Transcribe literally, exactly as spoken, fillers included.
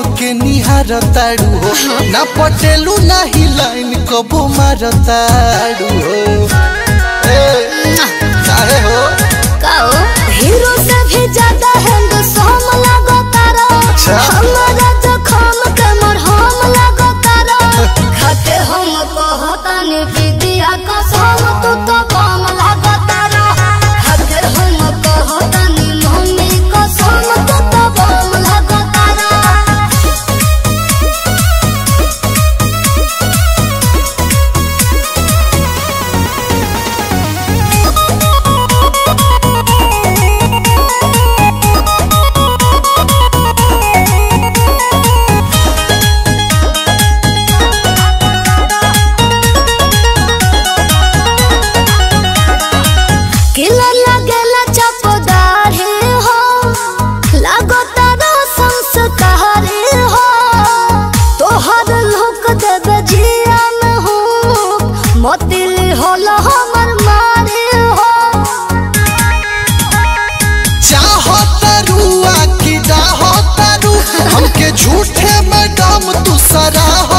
हमके निहारताड़ू हो ना पटेलू ना ही लाइन कबो मारताड़ू हो काहे हो काओ हीरो से भी ज्यादा हैंडसम लगतारा हमरा जखम के मरहम लगतारा खाते हम कहतनी विद्या कसम तू तो कम लगतारा खाते हम कहतनी मम्मी कसम तू तो कम लगतारा किला लगेला चपदार हो लगतारा संस्कार हो तोहर लोक देवे जिया में हो मोतिल होला हमर मारे हो चाहो तारू आखी डाहो तारू हमके झूठे मैडम तू सराहो